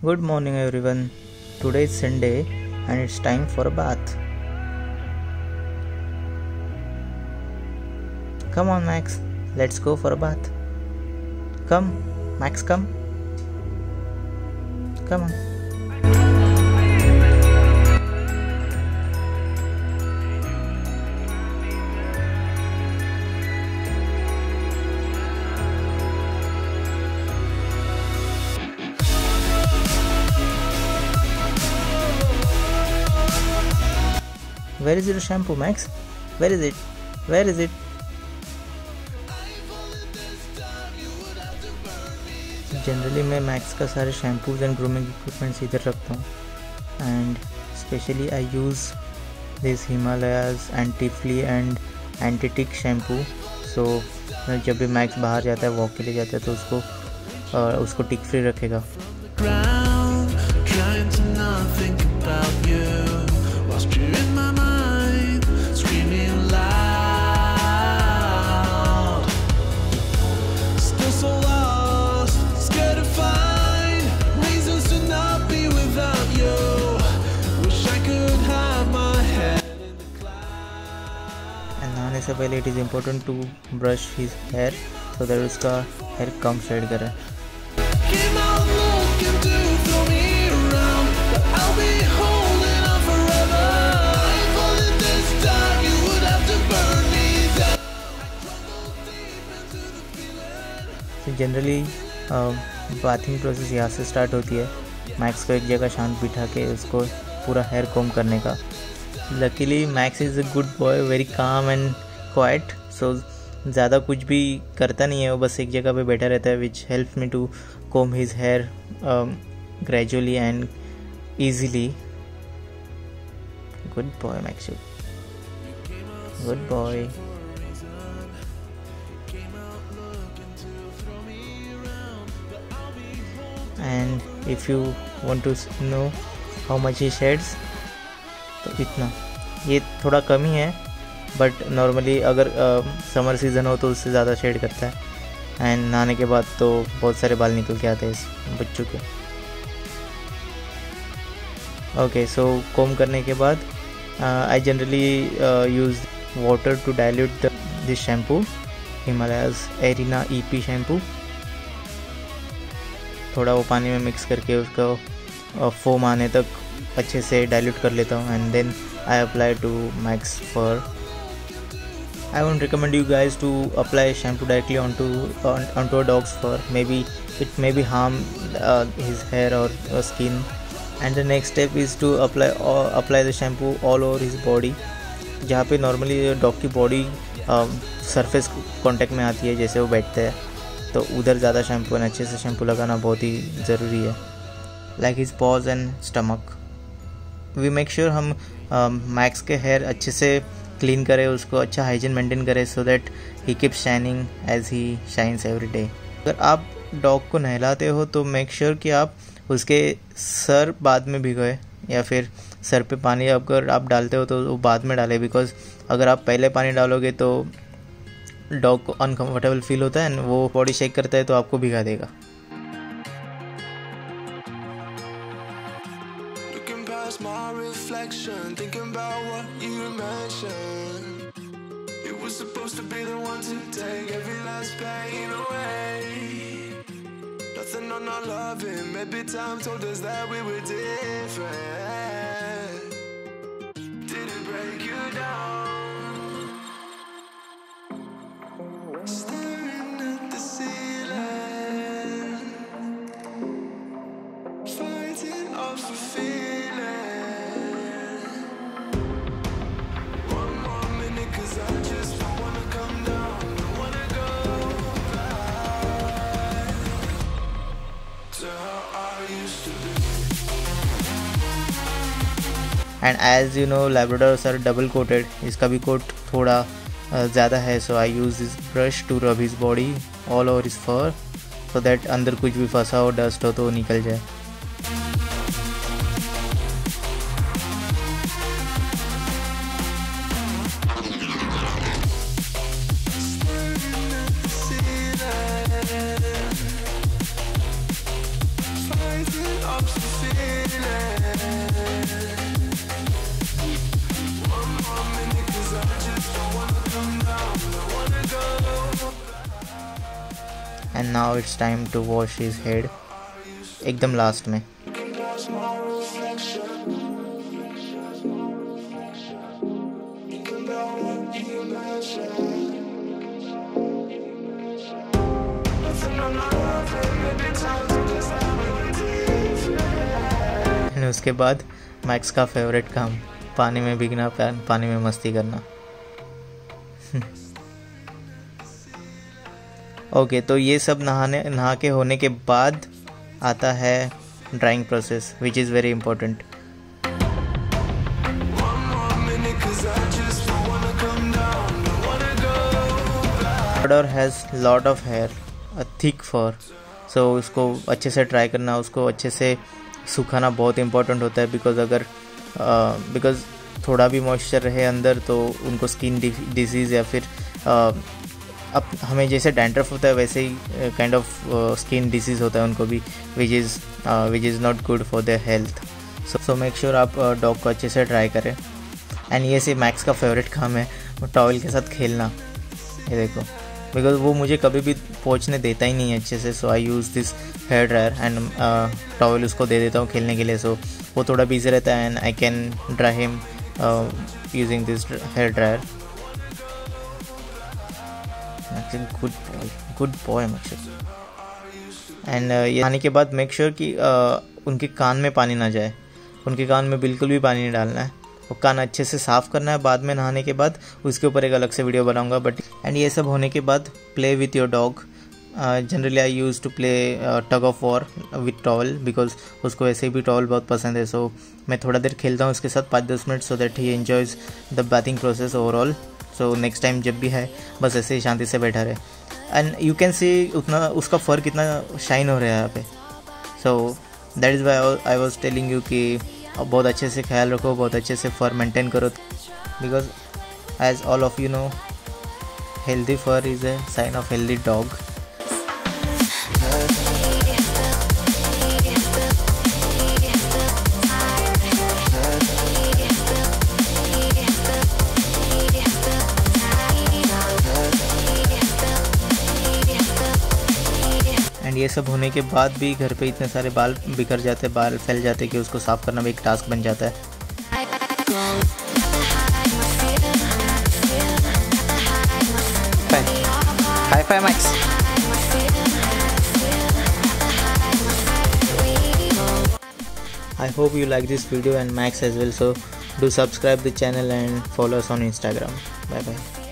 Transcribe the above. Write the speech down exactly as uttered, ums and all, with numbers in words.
Good morning everyone. Today is Sunday and it's time for a bath. Come on Max, let's go for a bath. Come, Max, come. Come on. Where is your shampoo, Max? Where is it? Where is it? Generally मैं Max का सारे shampoos and grooming equipments इधर रखता हूँ and specially I use this Himalaya's anti flea and anti tick shampoo. So जब भी max बाहर जाता है, वॉक के लिए जाता है, तो उसको uh, उसको टिक फ्री रखेगा. नहाने से पहले it is important to brush his hair so that उसका हेयर कम शेड करे. जनरली बाथिंग प्रोसेस यहाँ से स्टार्ट होती है. मैक्स को एक जगह शांत बिठा के उसको पूरा हेयर कोम करने का. Luckily Max is a good boy, very calm and quiet, so ज़्यादा कुछ भी करता नहीं है. वो बस एक जगह पे बैठा रहता है, which help me to comb his hair gradually and easily. Good boy Max, good boy. And if you want to know how much he sheds, तो इतना, ये थोड़ा कम ही है, बट नॉर्मली अगर समर uh, सीज़न हो तो उससे ज़्यादा शेड करता है. एंड नहाने के बाद तो बहुत सारे बाल निकल के आते हैं इस बच्चों के. ओके, सो कोम करने के बाद I generally use water to dilute this shampoo, Himalaya's Erina E P shampoo. थोड़ा वो पानी में मिक्स करके उसको फोम uh, आने तक अच्छे से डाइल्यूट कर लेता हूँ and then I apply to Max fur. I won't recommend you guys to apply shampoo directly on to on to a dog's fur. May be it may be harm his hair और skin. And the next step is to apply apply the shampoo all over his body. जहाँ पे normally dog की body surface contact में आती है, जैसे वो बैठते हैं, तो उधर ज़्यादा शैम्पू एंड अच्छे से शैम्पू लगाना बहुत ही ज़रूरी है. Like his paws and stomach. We make sure हम मैक्स uh, के हेयर अच्छे से क्लीन करें, उसको अच्छा हाइजीन मेंटेन करें, so that he keep shining as he shines every day. अगर आप डॉग को नहलाते हो तो मेक श्योर sure कि आप उसके सर बाद में भिगोए, या फिर सर पे पानी अगर आप डालते हो तो वो बाद में डालें. बिकॉज अगर आप पहले पानी डालोगे तो डॉग को अनकम्फर्टेबल फील होता है एंड वो बॉडी शेक करता है तो आपको भिगा देगा. My reflection, thinking about what you mentioned. It was supposed to be the one to take every last pain away. Nothing on our loving, maybe time told us that we were different. Did it break you down? Staring at the ceiling, fighting off a feeling. And as you know labradors are double coated. इसका भी coat थोड़ा ज़्यादा है, so I use this brush to rub his body all over his fur, so that अंदर कुछ भी फंसा हो, डस्ट हो तो निकल जाए. Fighting up some feeling. One more minute, cause I just don't wanna come down, don't wanna go. And now it's time to wash his head. एकदम लास्ट में. And उसके बाद मैक्स का फेवरेट काम, पानी में भीगना, पानी में मस्ती करना. ओके okay, तो ये सब नहाने नहा के होने के बाद आता है drying process, which is very important. Labrador has lot of hair, a thick fur, so उसको अच्छे से ट्राई करना, उसको अच्छे से सुखाना बहुत इंपॉर्टेंट होता है. बिकॉज अगर बिकॉज uh, थोड़ा भी मॉइस्चर रहे अंदर तो उनको स्किन डिजीज़ या फिर uh, अब हमें जैसे डैंड्रफ होता है वैसे ही काइंड ऑफ स्किन डिसीज़ होता है उनको भी, which is which is not good for their health. So so make sure आप डॉग uh, को अच्छे से ट्राई करें. एंड ये से मैक्स का फेवरेट काम है टॉवल के साथ खेलना. ये देखो, बिकॉज वो मुझे कभी भी पोंछने देता ही नहीं है अच्छे से. So I use this hair dryer and towel उसको दे देता हूँ खेलने के लिए. सो so, वो थोड़ा बिजी रहता है and I can dry him using this hair dryer. Good boy, good boy Max. And ये आने के बाद मेक श्योर कि uh, उनके कान में पानी ना जाए. उनके कान में बिल्कुल भी पानी नहीं डालना है. वो कान अच्छे से साफ़ करना है बाद में नहाने के बाद. उसके ऊपर एक अलग से वीडियो बनाऊंगा. बट एंड ये सब होने के बाद play with your dog. Generally I use to play tug of war with towel, because उसको ऐसे भी टॉवल बहुत पसंद है. सो so, मैं थोड़ा देर खेलता हूँ उसके साथ पाँच दस minute, so that he enjoys the bathing process overall. So next time जब भी है बस ऐसे ही शांति से बैठा रहे. एंड यू कैन सी उतना उसका फर कितना शाइन हो रहा है यहाँ पे. So that is why I was telling you कि बहुत अच्छे से ख्याल रखो, बहुत अच्छे से फर मेंटेन करो. Because as all of you know, healthy fur is a sign of healthy dog. And ये सब होने के बाद भी घर पे इतने सारे बाल बिखर जाते, बाल फैल जाते कि उसको साफ़ करना भी एक टास्क बन जाता है. High five Max. I hope you like this video and Max as well, so do subscribe the channel and follow us on Instagram. Bye bye.